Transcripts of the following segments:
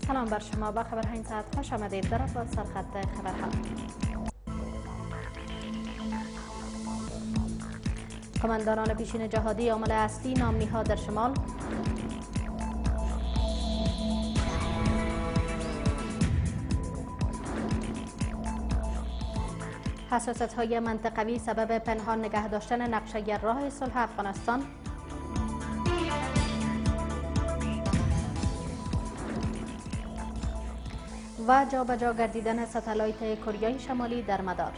سلام بر شما، با خبرهای این ساعت خوش آمدید. در ابتدا سرخط خبرها. کمانداران پیشین جهادی عامل اصلی نامنی‌ها در شمال. حساسیت‌های منطقوی سبب پنهان نگه داشتن نقشه راه صلح افغانستان. و جابجا گردیدن ستلایت کره شمالی در مدار.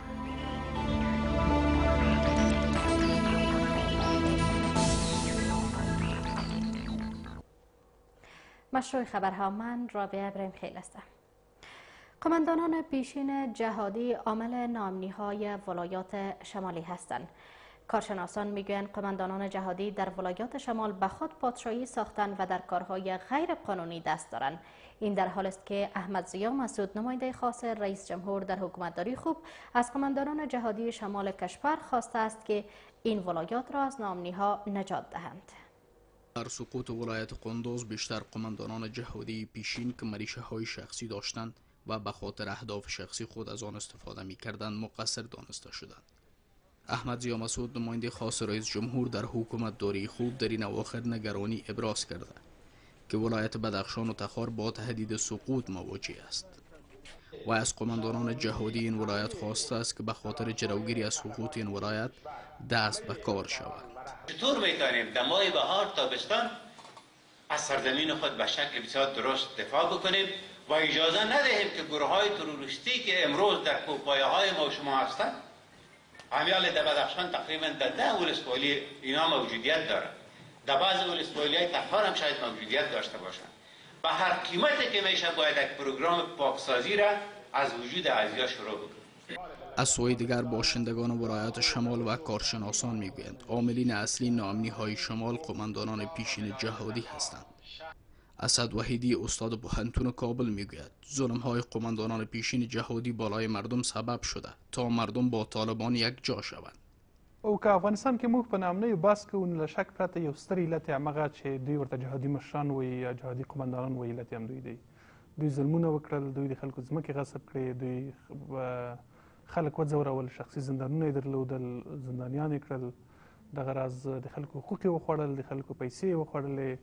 مشروع خبرها، من رابعه ابراهیم خیل هستم. قماندانان پیشین جهادی عامل نامنی‌های ولایات شمالی هستند. کارشناسان میگویند قماندانان جهادی در ولایات شمال به خود پادشاهی ساختند و در کارهای غیر قانونی دست دارند. این در حالی است که احمد ضیا مسعود، نماینده خاص رئیس جمهور در حکومتداری خوب، از قماندانان جهادی شمال کشور خواسته است که این ولایات را از نامنی‌ها نجات دهند. در سقوط ولایت قندوز بیشتر قماندانان جهادی پیشین که مریشه های شخصی داشتند و به خاطر اهداف شخصی خود از آن استفاده می کردند مقصر دانسته شدند. احمد ضیا مسعود، نماینده خاص رئیس جمهور در حکومت داری خوب، در این اواخر نگرانی ابراز کرده که ولایت بدخشان و تخار با تهدید سقوط مواجه است و از قماندانان جهادی این ولایت خواسته است که به خاطر جلوگیری از سقوط این ولایت دست به کار شوند. چطور میتونیم در ماه بهار تابستان از سرزمین خود به شکل بسیار درست دفاع بکنیم و اجازه ندهیم که گروه های تروریستی که امروز در کوپایه های ما و شما هستند، همیال در بدخشان تقریبا در 10 ولسوالی اینا موجودیت دارند، در بعض ولسوالی های تخار هم شاید موجودیت داشته باشند. به هر قیمتی که میشه باید یک پروگرام پاکسازی را از وجود ازیا شروع بکنیم. از سوی دیگر باشندگان ولایات شمال و کارشناسان میگویند عاملین اصلی نامنی‌های شمال قماندانان پیشین جهادی هستند. اسد وحیدی، استاد پوهنتون کابل، میگوید ظلم‌های قماندانان پیشین جهادی بالای مردم سبب شده تا مردم با طالبان یک جا شوند. او که افغانستان کې موږ په نامنیو بحث کوو، له شک پرته یو ستر علت همغه چې دوی ورته جهادي مشران وایي یا جهادي قماندانان وایي، علت هم دوی دی. دوی ظلمونه وکړل، دوی د خلکو ځمکې غصب کړې، دوی خلک وځورول، شخصي زندانونه یې درلودل، زندانیان یې کړل، دغه راز د خلکو حقوق یې وخوړل، د خلکو پیسې یې وخوړلې،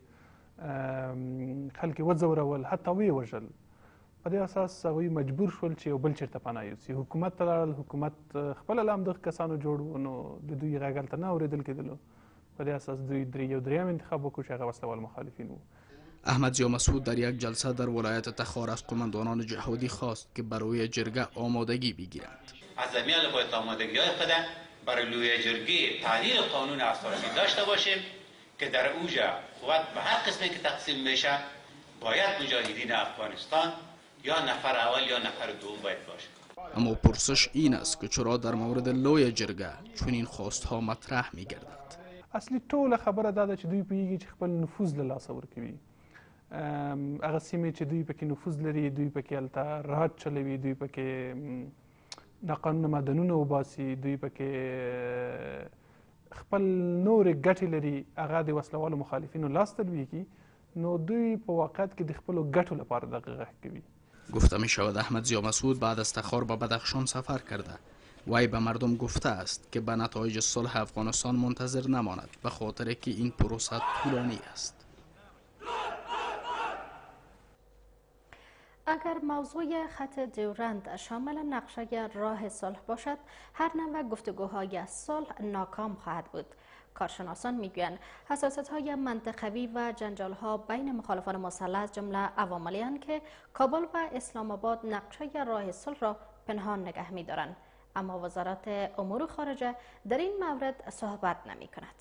خلک یې وځورول، حتی ویې وژل. په دې اساس هغوی مجبور شول چې یو بل چېرته پناه یوسي. حکومت ته لاړل، حکومت خپله له همدغه کسانو جوړ و، نو د دوی غږ هلته نه اورېدل کېدلو. په دې اساس دوی یو درېیم انتخاب وکړو چې هغه وسله وال مخالفین وو. احمد ضیا مسعود در یک جلسه در ولایت تخار از قماندانان جهادی خواست که برای جرگه آمادگی بگیرند. از زمین باید آمادگی های خود برای لوی جرگه تعدیل قانون اساسی داشته باشیم که در اوجا قوت به هر قسمی که تقسیم میشه باید مجاهدین افغانستان یا نفر اول یا نفر دوم باید باشه. اما پرسش این است که چرا در مورد لوی جرگه چنین خواستها مطرح میگردد؟ اصلي ټوله خبره دا ده چې دوی پوهیږي چې خپل نفوذ له لاسه ورکوي. هغه سیمې چې دوی پکې نفوذ لري، دوی پکې هلته راج چلوي، دوی پکې ناقانونه معدنونه وباسي، دوی پکې خپل نورې ګټې لري، هغه د وسله والو مخالفینو لاس ته لویږي. نو دوی په واقعیت کې د خپلو ګټو لپاره دغه غږ کوي. گفته می شود احمد ضیا مسعود بعد از تخار به بدخشان سفر کرده. وی به مردم گفته است که به نتایج صلح افغانستان منتظر نماند به خاطر که این پروسه طولانی است. اگر موضوع خط دیورند شامل نقشه راه صلح باشد، هر نوع گفتگوهای صلح ناکام خواهد بود. کارشناسان میگویند حساسیت‌های منطقوی و جنجال‌ها بین مخالفان مسلح از جمله عواملی اند که کابل و اسلام آباد نقشه راه صلح را پنهان نگه می‌دارند، اما وزارت امور خارجه در این مورد صحبت نمی‌کند.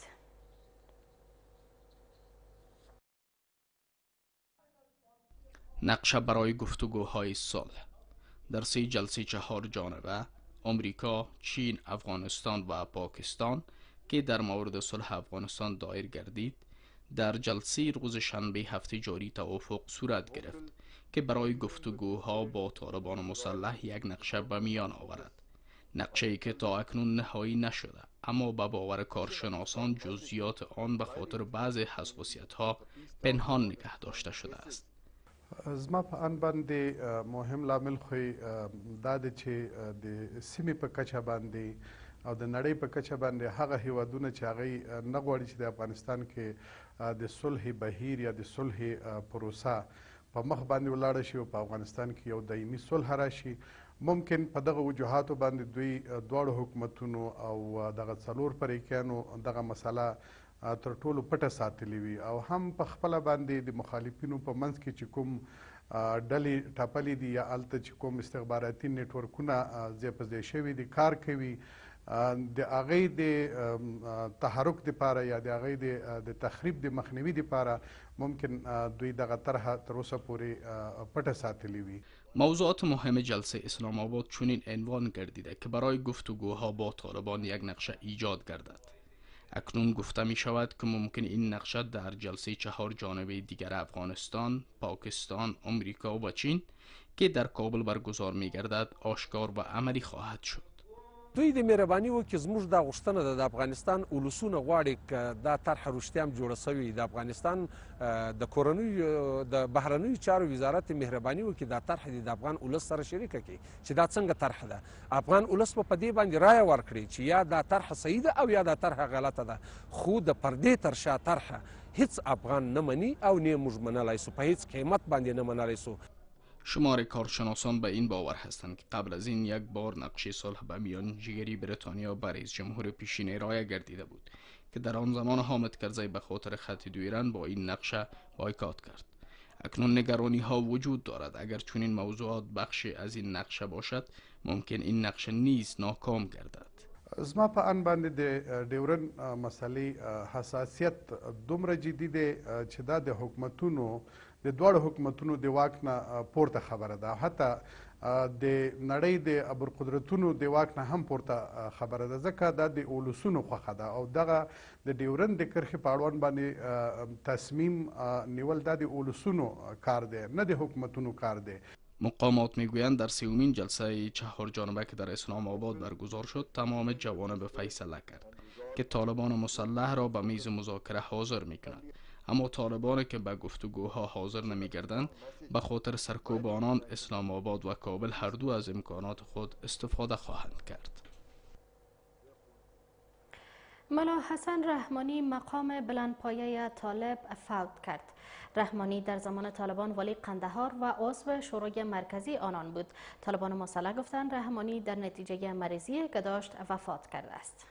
نقشه برای گفتگوهای صلح در 3 جلسه 4 جانبه آمریکا، چین، افغانستان و پاکستان که در مورد صلح افغانستان دایر گردید، در جلسه روز شنبه هفته جاری توافق صورت گرفت که برای گفتگوها با طالبان مسلح یک نقشه به میان آورد. نقشه‌ای که تا اکنون نهایی نشده، اما به باور کارشناسان جزئیات آن به خاطر بعض حساسیت‌ها پنهان نگه داشته شده است. زما په ان باندې مهم لامل خو دا دی چې د سیمې په کچه باندې او د نړۍ په کچه باندې هغه هیوادونه چې هغوی نه غواړي چې د افغانستان کې د صلح بهیر یا د صلح پروسه په مخ باندې ولاړه شي او په افغانستان کې یو دایمي صلح راشي. ممکن په دغه وجوهاتو باندې دوی دواړو حکومتونو او دغه څلور فریقیانو دغه مسله تر ټولو پټه ساتلې وي او هم په خپله باندې د مخالفینو په منځ کې چې کوم ډلې ټاپلې دي یا هلته چې کوم استخباراتي نیټورکونه ځای په ځای شوي دي کار کوي د هغې د تحرک دپاره یا د هغې د تخریب د مخنیوي دپاره ممکن دوی دغه طرح تر اوسه پورې پټه ساتلې وي. موضوعات مهم جلسه اسلام آباد چنین عنوان گردیده که برای گفتگوها با طالبان یک نقشه ایجاد گردد. اکنون گفته می شود که ممکن این نقشه در جلسه 4 جانبه دیگر افغانستان، پاکستان، امریکا و چین که در کابل برگزار می گردد آشکار و عملی خواهد شد. دوی د مهرباني وکړي زموږ دا غوښتنه ده د افغانستان ولسونه غواړي که دا طرحه رښتیا هم جوړه سوې د افغانستان د کورنیو د بهرنیو چارو وزارت مهرباني وکړي دا طرحه د افغان ولس سره شریکه کړي چې دا څنګه طرحه ده. افغان ولس په دې باندې رایه ورکړي چې یا دا طرحه صحیح ده او یا دا طرحه غلطه ده. خو د پردې تر شا طرحه هیڅ افغان نه مني او نه موږ منلی سو په هیڅ قیمت باندې نه منلی سو. شمار کارشناسان به این باور هستند که قبل از این یک بار نقشه صلح به میانجیگری بریتانیا بر رئیس جمهور پیشین ارائه گردیده بود که در آن زمان حامد کرزی به خاطر خط دو ایران با این نقشه بایکاٹ کرد. اکنون نگرانی ها وجود دارد اگر چنین موضوعات بخشی از این نقشه باشد ممکن این نقشه نیز ناکام گردد. زما په ان باندې د ډیورن مسلې حساسیت دومره جدي دی چې دا د حکومتونو د دواړو حکومتونو د واک نه پورته خبره ده. حتی د نړۍ د ابرقدرتونو د واک نه هم پورته خبره ده ځکه دا د اولسونو خوښه ده او دغه د ډیورن د کرښې په اړوند باندې تصمیم نیول دا د اولسونو کار دی نه د حکومتونو کار دی. مقامات میگویند در سومین جلسه 4 جانبه که در اسلام آباد برگزار شد تمام جوانب فیصله کرد که طالبان مسلح را به میز مذاکره حاضر میکنند، اما طالبانی که به گفتگوها حاضر نمیگردند به خاطر سرکوب آنان اسلام آباد و کابل هر دو از امکانات خود استفاده خواهند کرد. ملا حسن رحمانی مقام بلندپایه طالب فوت کرد. رحمانی در زمان طالبان والی قندهار و عضو شورای مرکزی آنان بود. طالبان مسلح گفتند رحمانی در نتیجه مریضی که داشت وفات کرده است.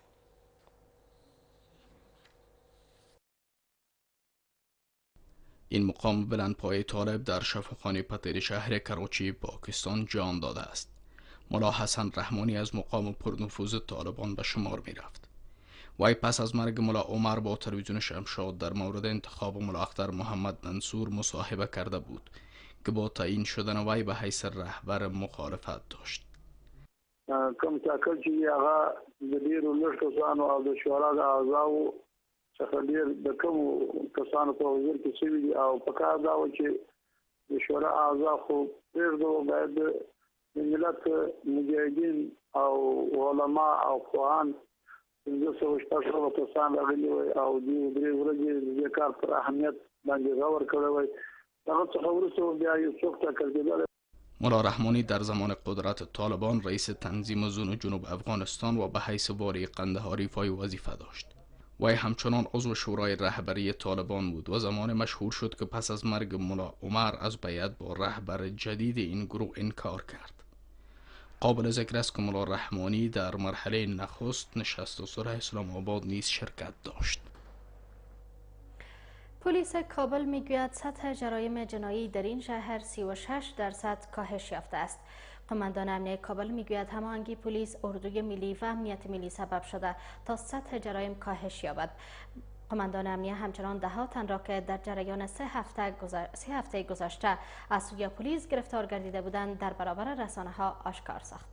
این مقام بلندپایه طالب در شفاخانه پتیر شهر کراچی پاکستان جان داده است. ملا حسن رحمانی از مقام پرنفوذ طالبان به شمار می رفت. وی پس از مرگ ملا عمر با تلویزیون شمشاد در مورد انتخاب ملا اختر محمد منصور مصاحبه کرده بود که با تعیین شدن وی به حیث رهبر مخالفت داشت. کوم ټاکل چې هغه د ډېرو لږ کسانو او د شورا د اعضاو څخه ډېر د کومو کسانو په وزیر کې شوي دي او په کار دا و چې د شورا اعضا خو پرېږدو باید د ملت مجاهدین او علما او پوهان 1500 کسان راغلي وي او دوی درې ورځې د کار پر اهمیت باندې غور کړی وي. هغه څخه وروسته بیا یو څوک ټاکل کېدلی. ملا رحمانی در زمان قدرت طالبان رئیس تنظیم زون جنوب افغانستان و به حیث والی قندهار ایفای وظیفه داشت. وی همچنان عضو شورای رهبری طالبان بود و زمان مشهور شد که پس از مرگ ملا عمر از بیعت با رهبر جدید این گروه انکار کرد. قابل ذکر است که ملا رحمانی در مرحله نخست نشست صلح اسلام آباد نیز شرکت داشت. پلیس کابل میگوید سطح جرایم جنایی در این شهر 36% کاهش یافته است. قماندان امنیه کابل میگوید هماهنگی پلیس، اردوی ملی و امنیت ملی سبب شده تا سطح جرایم کاهش یابد. قماندان امنیه همچنان 10 تن را که در جریان 3 هفته گذشته از سوی پلیس گرفتار گردیده بودند در برابر رسانه ها آشکار ساخت.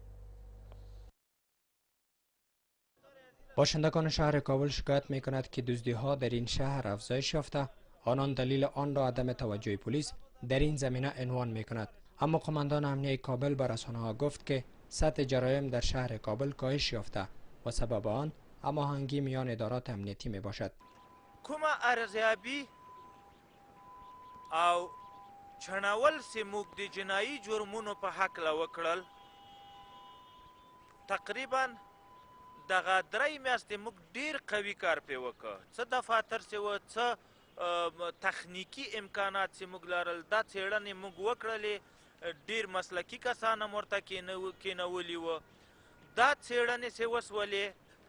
باشندگان شهر کابل شکایت می کند که دزدی ها در این شهر افزایش یافته، آنان دلیل آن را عدم توجه پلیس در این زمینه عنوان می کند. اما قماندان امنیه کابل به رسانه ها گفت که سطح جرایم در شهر کابل کاهش یافته و سبب آن هماهنگی میان ادارات امنیتی می باشد. کومه ارزیابی او چڼول چې موږ د جنایي جرمونو په هکله وکړل، تقریبا دغه 3 میاشتې موږ ډیر قوي کار پې وکړ. څه دفاتر چې وه، څه تخنیکي امکانات چې موږ لرل، دا څېړنې موږ وکړلې. ډیر مسلکي کسان هم ورته کېنولي وه. دا څېړنې چې وسولې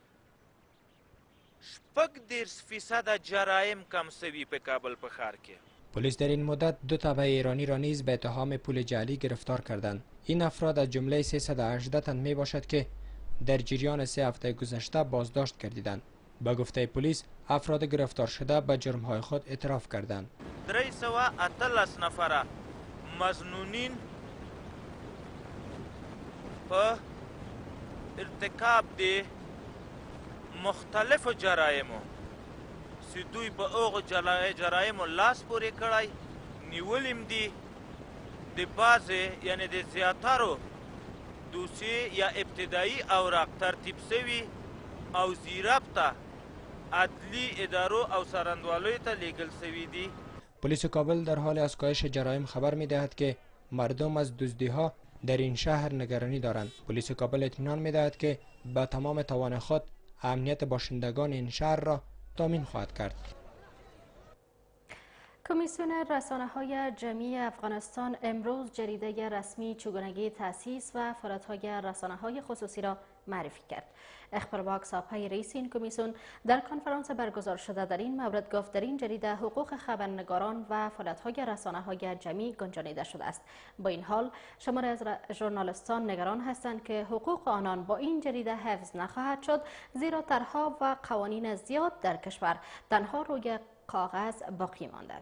35% جرایم کم سوي په کابل په ښار کې. پلیس در این مدت 2 تبع ایرانی را نیز به اتهام پول جعلی گرفتار کردند. این افراد از جمله 318 تن می باشد که در جریان 3 هفته گذشته بازداشت گردیدند. به گفته پلیس افراد گرفتار شده به جرمهای خود اعتراف کردند. 318 نفره مظنونین په ارتکاب د مختلفو جرایمو چې دوی په هغو جرایمو لاس پورې کړی، نیولیم دي. د بعضې یعنې د زیاترو دوسیې یا ابتدایي اوراق ترتیب سوي او زیراب ته عدلی ادارو او سرندوالیو ته لیږل سوي دي. پلیس کابل در حال افزایش جرایم خبر می دهد که مردم از دزدی‌ها در این شهر نگرانی دارند. پلیس کابل اطمینان می دهد که با تمام توان خود امنیت باشندگان این شهر را تامین خواهد کرد. کمیسیون رسانه‌های جمعی افغانستان امروز جریده رسمی چگونگی تأسیس و فعالیت‌های رسانه‌های خصوصی را معرفی کرد. اخبرباک ساپای رئیس این کمیسیون در کنفرانس برگزار شده در این مورد گفت در این جریده حقوق خبرنگاران و فعالیت‌های رسانه‌های جمعی گنجانیده شده است. با این حال شماری از ژورنالیستان نگران هستند که حقوق آنان با این جریده حفظ نخواهد شد، زیرا طرح‌ها و قوانین زیاد در کشور تنها روی کاغذ باقی ماندند.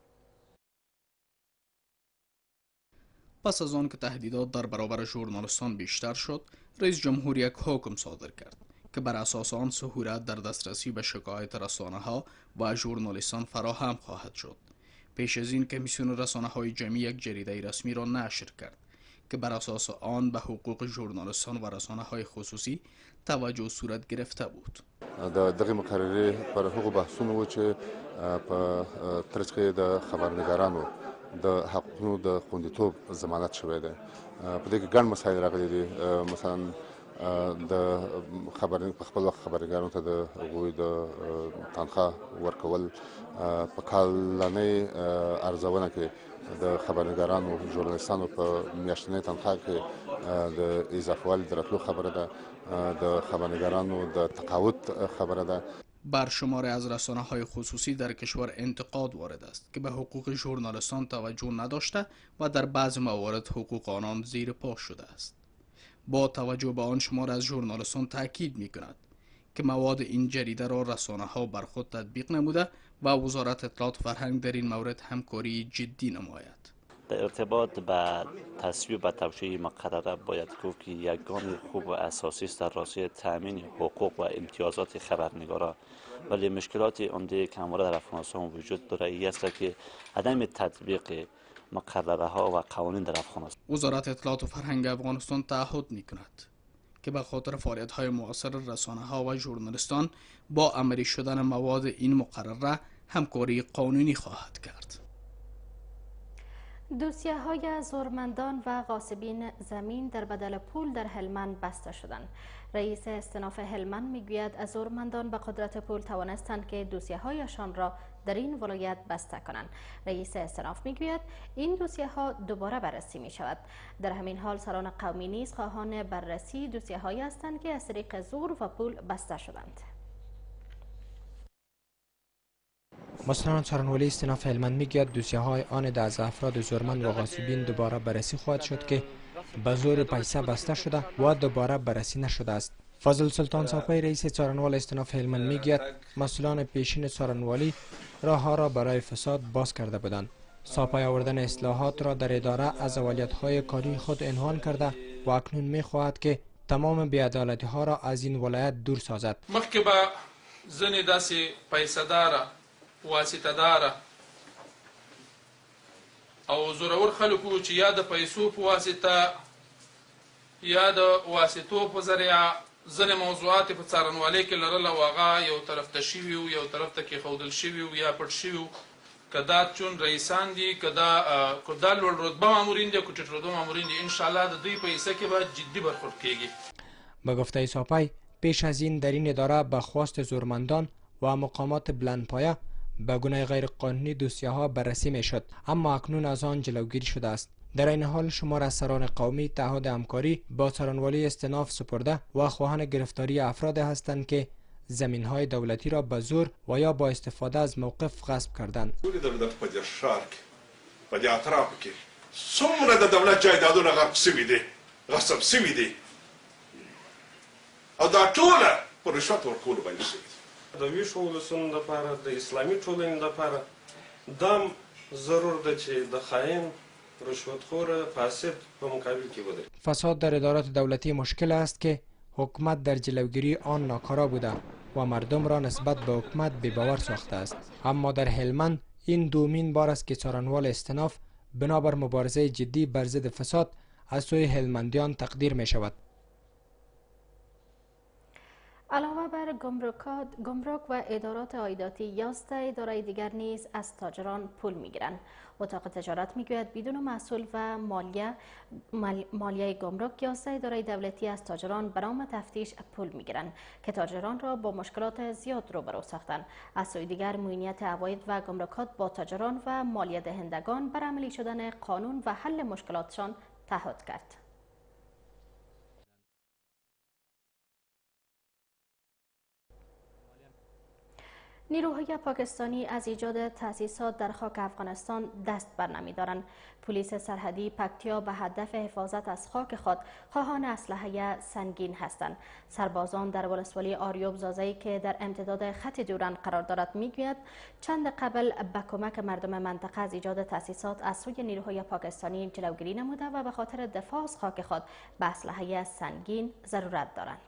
پس از آن که تهدیدات در برابر ژورنالیستان بیشتر شد، رئیس جمهور یک حکم صادر کرد که بر اساس آن سهولت در دسترسی به شکایت رسانه‌ها و ژورنالیستان فراهم خواهد شد. پیش از این کمیسیون رسانه‌های جمعی یک جریده رسمی را نشر کرد که بر اساس آن به حقوق ژورنالیستان و رسانه‌های خصوصی توجه صورت گرفته بود. دغه مقررې پر هغو بحثونو و چې په ترڅ کې د خبرنګارانو د حقونو د خوندیتوب ضمانت شوی دی. په دې کې ګڼ مسایل راغلي دي، مثلا د په خپل وخت خبرنګارانو ته د هغوی د تنخواه ورکول، په کالنۍ ارزونه کې د خبرنګارانو ژورنالیستانو په میاشتنۍ تنخواه کې د اضافهوالي د راتلو خبره ده، د خبرنگارانو د تقاعد خبره ده. بر شماری از رسانه‌های خصوصی در کشور انتقاد وارد است که به حقوق ژورنالیستان توجه نداشته و در بعض موارد حقوق آنان زیر پا شده است. با توجه به آن شمار از ژورنالیستان تاکید می‌کند که مواد این جریده را رسانه‌ها بر خود تطبیق نموده و وزارت اطلاعات و فرهنگ در این مورد همکاری جدی نماید. در ارتباط به تصویب و توجیه مقرره باید گفت که یک گام خوب و اساسی است در راستای تامین حقوق و امتیازات خبرنگاران، ولی مشکلات عمده که همواره در افغانستان وجود داره ای است که عدم تطبیق مقرره ها و قوانین در افغانستان. وزارت اطلاعات و فرهنگ افغانستان تعهد می‌کند که به خاطر فعالیت‌های مؤثر رسانه‌ها و ژورنالیستان با عملی شدن مواد این مقرره همکاری قانونی خواهد کرد. دوسیه‌های زورمندان و غاصبین زمین در بدل پول در هلمند بسته شدند. رئیس استناف هلمند میگوید از زورمندان به قدرت پول توانستند که دوسیه‌هایشان را در این ولایت بسته کنند. رئیس استناف میگوید این دوسیه‌ها دوباره بررسی می شود. در همین حال سران قومی نیز خواهان بررسی دوسیه‌هایی هستند که از طریق زور و پول بسته شدند. مستند سرانولی استناف هلمند میگوید دوسیه‌های آن از افراد زورمند و غاصبین دوباره بررسی خواهد شد که به زور پیسه بسته شده و دوباره بررسی نشده است. فضل سلطان ساپای رئیس سرانوال استناف هلمند میگوید مسئولان پیشین سرانوالی راه‌ها را برای فساد باز کرده بودند. ساپای آوردن اصلاحات را در اداره از اولویت‌های کاری خود عنوان کرده و اکنون می‌خواهد که تمام بی‌عدالتی‌ها را از این ولایت دور سازد. مخکې به ځینې داسې پیسه‌داره واسطه‌داره او زورور خلک وو چې یا د پیسو په واسطه یا د واسطو په ذریعه ځینې موضوعات په څارنوالۍ کې لرل او هغه یو طرف ته شوي وو، یو طرف ته کېښودل شوي وو یا پټ شوي وو، که دا چون رئیسان دي که دا لوړ رتبه مامورین دي که ټیټ رتبه مامورین دي انشاءالله د دوی په حصه کې به جدي برخورد کیږي. به گفته ساپای پیش از این در این اداره به خواست زورمندان و مقامات بلندپایه به گونه غیرقانونی دوسیه ها بررسی می شد، اما اکنون از آن جلوگیری شده است. در این حال شمار از سران قومی تعهد همکاری با سرانوالی استناف سپرده و خواهان گرفتاری افراد هستند که زمین های دولتی را به زور و یا با استفاده از موقف غصب کردند. په دې اطرافو کې څومره د دولت جایدادونه غصب سوي دي او دا ټوله په رشوت ورکولو باندې شوي دي. د ویښو ولسونو لپاره د اسلامي ټولنې لپاره دا ضرور ده چې د خاین رشوتخور فاسد په مقابل کې ودرېږي. فساد در ادارات دولتی مشکل است که حکومت در جلوگیری آن ناکارا بوده و مردم را نسبت به حکومت بی‌باور ساخته است. اما در هلمند این دومین بار است که سرانوال استناف بنابر مبارزه جدی بر ضد فساد از سوی هلمندیان تقدیر می شود. علاوه بر گمرک و ادارات عایداتی 11 اداره دیگر نیز از تاجران پول میگیرند. اتاق تجارت میگوید بدون محصول و مالیه گمرک 11 اداره دولتی از تاجران برای تفتیش پول میگیرند که تاجران را با مشکلات زیاد روبرو ساختند. از سوی دیگر معاینت عواید و گمرکات با تاجران و مالیه دهندگان بر عملی شدن قانون و حل مشکلاتشان تعهد کرد. نیروهای پاکستانی از ایجاد تأسیسات در خاک افغانستان دست بر نمی‌دارند. پلیس سرحدی پکتیا به هدف حفاظت از خاک خود خواهان اسلحه سنگین هستند. سربازان در ولسوالی آریوب زازه‌ای که در امتداد خط دوران قرار دارد میگوید چند قبل به کمک مردم منطقه از ایجاد تأسیسات از سوی نیروهای پاکستانی جلوگیری نموده و به خاطر دفاع از خاک خود به اسلحه سنگین ضرورت دارند.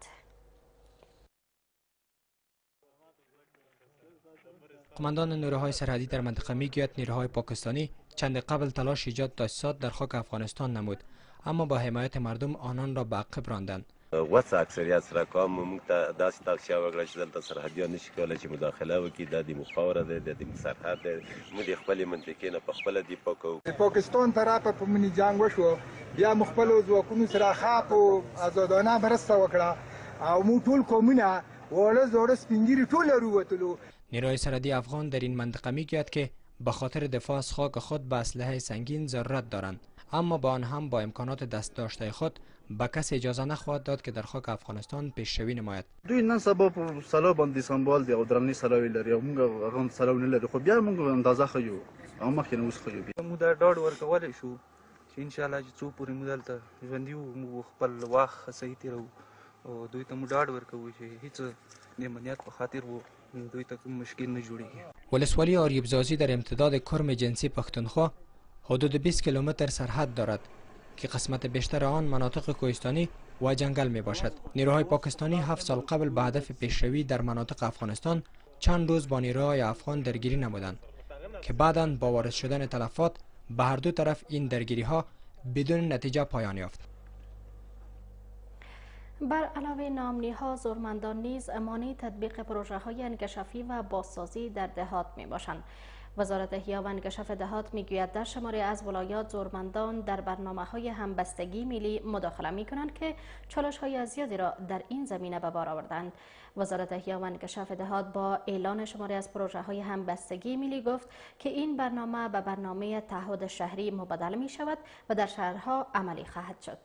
قماندان نیروهای سرحدی در منطقه میگوید نیروهای پاکستانی چند قبل تلاش ایجاد تاسیسات در خاک افغانستان نمود، اما با حمایت مردم آنان را به عقب راندند. وڅ اکثریت سره کوم موږ ته داسې تاکشا وکړه چې دلته سرحدیان نشي کولی چې مداخله وکړي. دا د مخاوره دی، د سرحد دی، موږ د خپلې منطقې نه په خپله دفاع کوو. د پاکستان طرف په مني جنګ وشو، بیا موږ خپلو ځواکونو سره ښه او ازادانه مرسته وکړه او موږ ټول قومونه واړه زاړه سپین ږیري ټول راووتلو. نیروی سرحدی افغان در این منطقه میگوید که به خاطر دفاع از خاک خود به اسلحه سنگین ضرورت دارند، اما با آن هم با امکانات دست داشته خود به کس اجازه نخواهد داد که در خاک افغانستان پیشروی نماید. دوی نن سبا په سلو باندې سمبال دی او درنې سلوي لري او موږ هغه سلو نه لري، خو بیا موږ اندازه خو او مخکې نه اوس خو موږ دا ډاډ ورکولای شو چې ان شاء الله چې څو پورې موږ دلته ژوندي وو خپل وخت صحیح تیرو او دوی ته موږ ډاډ ورکوو چې هیڅ د امنیت په خاطر وو دوی ته مشکل نه جوړیږي. ولسوالی آریوبزازی در امتداد کرم جنسی پختونخوا حدود 20 کیلومتر سرحد دارد که قسمت بیشتر آن مناطق کوهستانی و جنگل می باشد. نیروهای پاکستانی 7 سال قبل به هدف پیشروی در مناطق افغانستان چند روز با نیروهای افغان درگیری نمودند که بعداً با وارد شدن تلفات به هر دو طرف این درگیری ها بدون نتیجه پایان یافت. بر علاوه نامنی‌ها زورمندان نیز مانع تطبیق پروژه‌های انکشافی و بازسازی در دهات می‌باشند. وزارت احیا و انکشاف دهات میگوید در شماری از ولایات زورمندان در برنامه‌های همبستگی ملی مداخله می‌کنند که چالش‌های زیادی را در این زمینه به بار آوردند. وزارت احیا و انکشاف دهات با اعلان شماری از پروژه‌های همبستگی ملی گفت که این برنامه به برنامه تعهد شهری مبادله می‌شود و در شهرها عملی خواهد شد.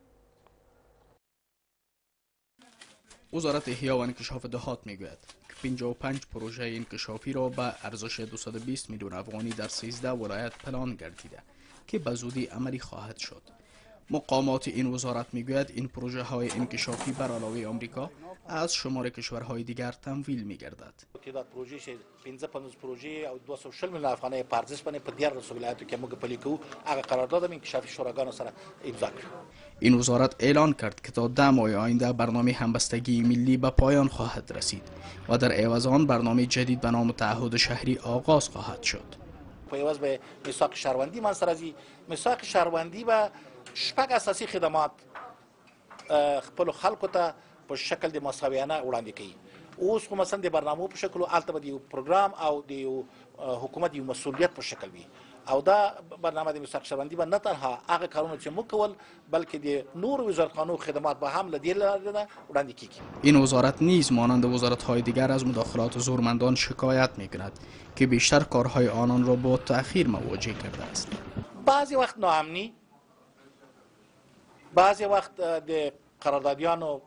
وزارت احیا و انکشاف دهات میگوید که 55 پروژه انکشافی را به ارزش 220 میلیون افغانی در 13 ولایت پلان گردیده که به زودی عملی خواهد شد. مقامات این وزارت میگوید این پروژه های انکشافی بر علاوه آمریکا از شمار کشورهای دیگر تمویل میگردد. تعداد پروژه 55 پروژه او 240 میلیون افغانۍ په ارزش باندې په 14 ولایتو کې موږ پلي کوو. هغه قرارداد انکشافی شوراګانو سره امضا کړ. این وزارت اعلان کرد که تا 10 ماه آینده برنامه همبستگی ملی به پایان خواهد رسید و در عوض آن برنامه جدید به نام تعهد شهری آغاز خواهد شد. په عوض به میثاق شهروندی منځ راځي. میثاق شهروندی به شپږ اساسي خدمات خپل خلکو ته په شکل د مساویانه وړاندې کوي اوس خو مثلا د برنامو په شکل الته به د یو پروګرام او د یو حکومت یو مسؤلیت په شکل وي او دا برنامه د مستقشبندی به نه تنها هغه کارونه چې موږ کول بلکې د نور وزارتخانو خدمات به هم له دې لارې نه وړاندې کیږي. این وزارت نیز مانند وزارت‌های دیگر از مداخلات زورمندان شکایت می‌کند که بیشتر کارهای آنان را با تأخیر مواجه کرده است. بعضی وقت ناامنی، بعضی وقت د قراردادیانو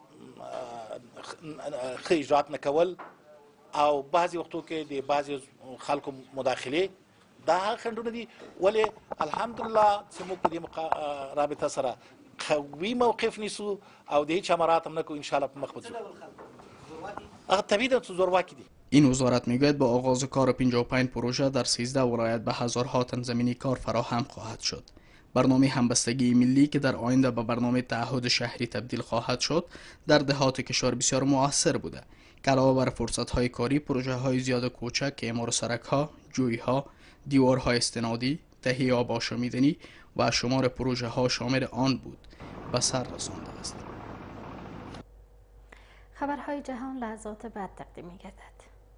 ښه اجرات نه کول او بعضی وختو کې د بعضی خلکو مداخله دا هغه خنډونه دي. ولې الحمدلله چې موږ په دې رابطه سره قوي موقف نیسو او د هیچ امارات هم نکو ان شاء الله په مخ بځو. هغه طبیعي ده چې زورواکي دي. این وزارت میگوید با آغاز کار 55 پروژه در 13 ولایت به هزارها تن زمینی کار فراهم خواهد شد. برنامه همبستگی ملی که در آینده به برنامه تعهد شهری تبدیل خواهد شد در دهات کشور بسیار مؤثر بوده که علاوه بر فرصت‌های کاری پروژه های زیاد کوچک که اعمار سرک‌ها، جوی‌ها، دیوارهای استنادی، تهیه آب آشامیدنی و شمار پروژه ها شامل آن بود به سر رسانده است. خبرهای جهان لحظات بعد تقدیم می‌گردد.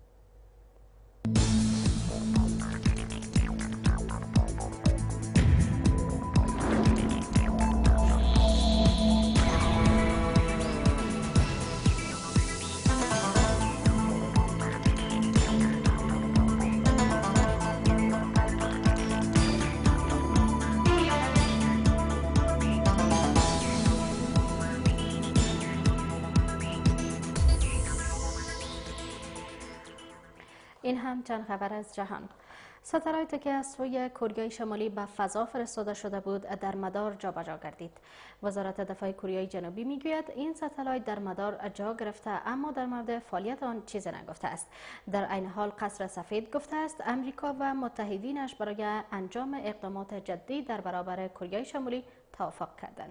این هم چند خبر از جهان. ستلایتی که از سوی کره شمالی به فضا فرستاده شده بود در مدار جابجا گردید. وزارت دفاع کره جنوبی میگوید این ستلایت در مدار جا گرفته اما در مورد فعالیت آن چیزی نگفته است. در عین حال قصر سفید گفته است امریکا و متحدینش برای انجام اقدامات جدی در برابر کره شمالی توافق کردند.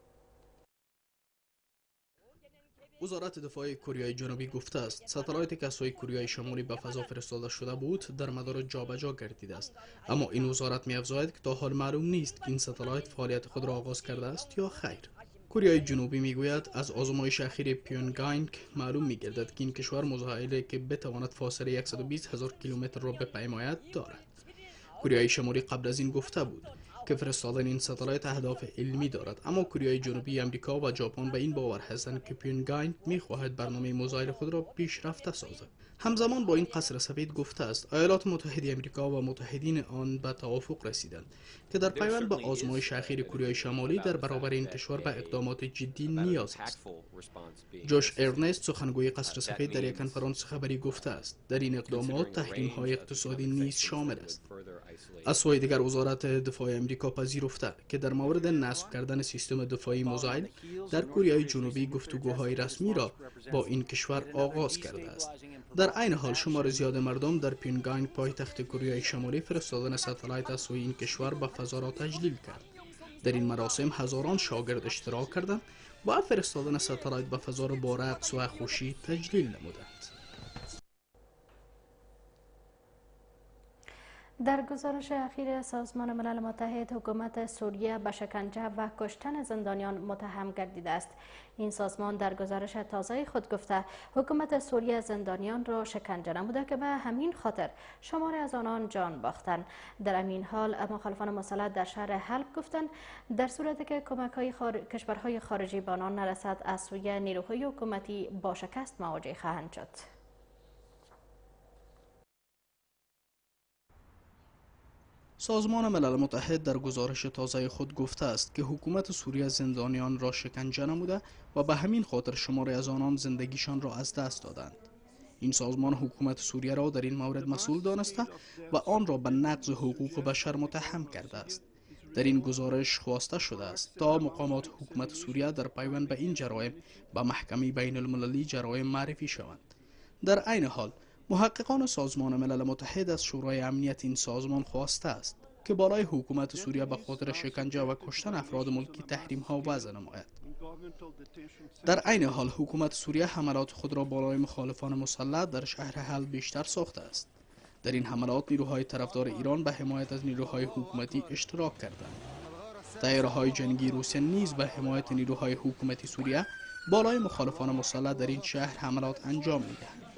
وزارت دفاع کره جنوبی گفته است ستلایتی که از سوی کره شمالی به فضا فرستاده شده بود در مدار جابجا گردیده است، اما این وزارت می‌افزاید که تا حال معلوم نیست که این ستلایت فعالیت خود را آغاز کرده است یا خیر. کره جنوبی میگوید از آزمایش اخیر پیونگیانگ معلوم می‌گردد که این کشور مزایله که بتواند فاصله 120,000 کیلومتر را بپیماید دارد. کره شمالی قبل از این گفته بود که فرستادن این ستلایت اهداف علمی دارد، اما کره جنوبی، امریکا و ژاپن به این باور هستند که پیونگیانگ می‌خواهد برنامه مزایل خود را پیشرفته سازد. همزمان با این قصر سفید گفته است ایالات متحده امریکا و متحدین آن به توافق رسیدند که در پیوند به آزمایش اخیر کره شمالی در برابر این کشور به اقدامات جدی نیاز است. جوش ارنست سخنگوی قصر سفید در یک کنفرانس خبری گفته است در این اقدامات تحریم‌های اقتصادی نیز شامل است. از سوی دیگر وزارت دفاع امریکا پذیرفته که در مورد نصب کردن سیستم دفاعی مزایل در کره جنوبی گفتگوهای رسمی را با این کشور آغاز کرده است. در عین حال شمار زیاد مردم در پیونگیانگ پایتخت کره شمالی فرستادن ستلایت از سوی این کشور به فضا را تجلیل کرد. در این مراسم هزاران شاگرد اشتراک کردند و فرستادن ستلایت به فضا را با رقص و خوشی تجلیل نمودند. در گزارش اخیر سازمان ملل متحد حکومت سوریه به شکنجه و کشتن زندانیان متهم گردیده است. این سازمان در گزارش تازه خود گفته حکومت سوریه زندانیان را شکنجه نموده که به همین خاطر شماری از آنان جان باختند. در همین حال مخالفان مسلح در شهر حلب گفتند در صورتی که کمک‌های کشورهای خارجی به آنان نرسد از سوی نیروهای حکومتی با شکست مواجه خواهند شد. سازمان ملل متحد در گزارش تازه خود گفته است که حکومت سوریه زندانیان را شکنجه نموده و به همین خاطر شماری از آنان زندگیشان را از دست دادند. این سازمان حکومت سوریه را در این مورد مسئول دانسته و آن را به نقض حقوق بشر متهم کرده است. در این گزارش خواسته شده است تا مقامات حکومت سوریه در پیوند به این جرایم به محکمه بین المللی جرایم معرفی شوند. در عین حال محققان سازمان ملل متحد از شورای امنیت این سازمان خواسته است که بالای حکومت سوریه به خاطر شکنجه و کشتن افراد ملکی تحریم‌ها وضع نماید. در عین حال حکومت سوریه حملات خود را بالای مخالفان مسلح در شهر حلب بیشتر ساخته است. در این حملات نیروهای طرفدار ایران به حمایت از نیروهای حکومتی اشتراک کردند. طیاره‌های جنگی روسیه نیز به حمایت نیروهای حکومتی سوریه بالای مخالفان مسلح در این شهر حملات انجام می‌دهند.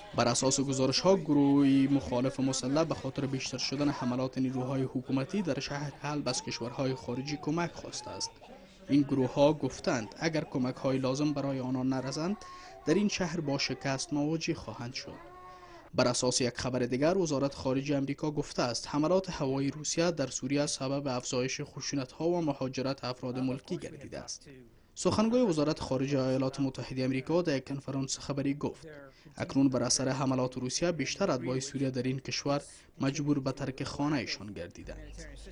بر اساس گزارش ها گروهی مخالف مسلح به خاطر بیشتر شدن حملات نیروهای حکومتی در شهر حلب از کشورهای خارجی کمک خواسته است. این گروه ها گفتند اگر کمک های لازم برای آنان نرسند در این شهر با شکست مواجه خواهند شد. بر اساس یک خبر دیگر وزارت خارجه امریکا گفته است حملات هوایی روسیه در سوریه سبب افزایش خشونت ها و مهاجرت افراد ملکی گردیده است. سخنگوی وزارت خارجه ایالات متحده آمریکا در یک کنفرانس خبری گفت اکنون بر اثر حملات روسیه بیشتر اتباع سوریه در این کشور مجبور به ترک خانه‌شان گردیدند.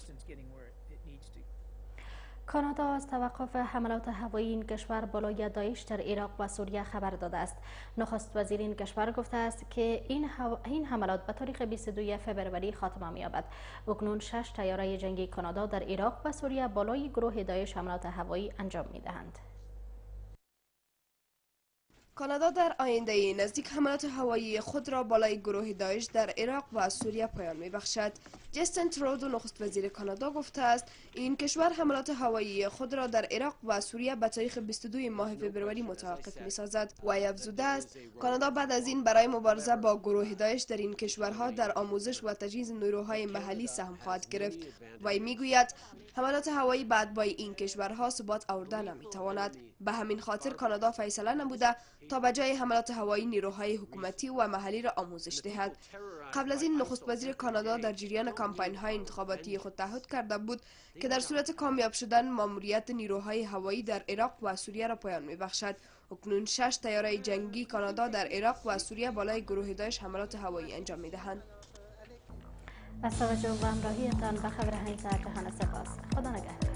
کانادا از توقف حملات هوایی این کشور بالای داعش در عراق و سوریه خبر داده است. نخست وزیر این کشور گفته است که این حملات به تاریخ 22 فوریه خاتمه می‌یابد. اکنون 6 طیاره جنگی کانادا در عراق و سوریه بالای گروه داعش حملات هوایی انجام می‌دهند. کانادا در آینده نزدیک حملات هوایی خود را بالای گروه داعش در عراق و سوریه پایان می‌بخشد. جستین ترودو نخست وزیر کانادا گفته است این کشور حملات هوایی خود را در عراق و سوریه به تاریخ 22 ماه فوریه متوقف می‌سازد. وی افزوده است کانادا بعد از این برای مبارزه با گروه داعش در این کشورها در آموزش و تجهیز نیروهای محلی سهم خواهد گرفت. وی میگوید حملات هوایی به اتباع این کشورها ثبات آورده نمی‌تواند. به همین خاطر کانادا فیصله نموده تا به جای حملات هوایی نیروهای حکومتی و محلی را آموزش دهد. قبل از این نخست وزیر کانادا در جریان کمپاین‌های انتخاباتی خود تعهد کرده بود که در صورت کامیاب شدن ماموریت نیروهای هوایی در عراق و سوریه را پایان می‌بخشد. اکنون 6 طیاره جنگی کانادا در عراق و سوریه بالای گروه داعش حملات هوایی انجام می‌دهند. از توجه و همراهیتان به خبر 8 جهان سپاس. خدا نگهدار.